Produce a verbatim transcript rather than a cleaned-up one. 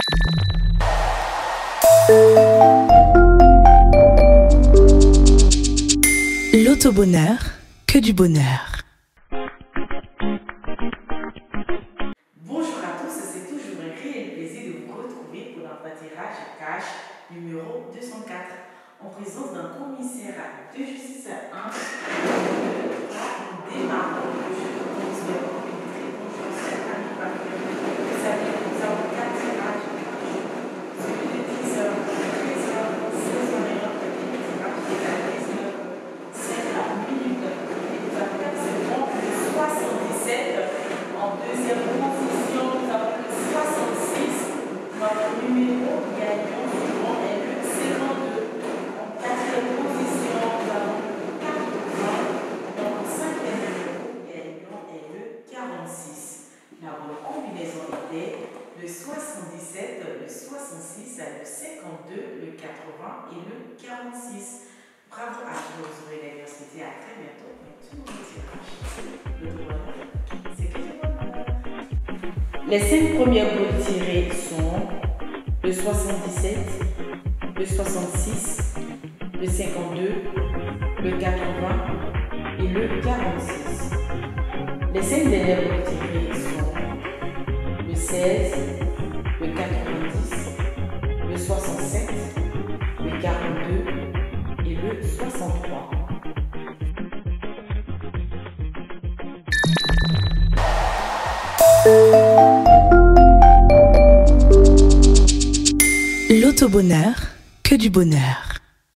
L'auto-bonheur, que du bonheur. Bonjour à tous, c'est toujours un réel plaisir de vous retrouver pour notre tirage cash numéro deux cent quatre en présence d'un commissaire de justice un. Nous démarrons le jeu de commissaire en une très bonne chance à nous parvenir. Vous savez, nous avons quatre tirages. Celui de dix heures, treize heures, seize heures et notre premier tirage qui est à dix-neuf heures cinq minutes. Et nous avons quatre secondes de soixante-dix-sept. En deuxième position, nous avons le soixante-six. Notre numéro gagnant suivant est le cinquante-deux. En quatrième position, nous avons le quatre-vingts. Notre cinquième numéro gagnant est le quarante-six. La bonne combinaison était le soixante-dix-sept, le soixante-six, le cinquante-deux, le quatre-vingts et le quarante-six. Bravo à tous, vous aurez l'université. À très bientôt pour un tout nouveau tirage. Le bonheur, c'est que du bonheur. Les cinq premières boules tirées sont le soixante-dix-sept, le soixante-six, le cinquante-deux, le quatre-vingts et le quarante-six. Les cinq dernières boules tirées sont le seize, le quatre-vingt-dix, le soixante-sept, le quarante-deux et le soixante-trois. L'auto-bonheur, que du bonheur.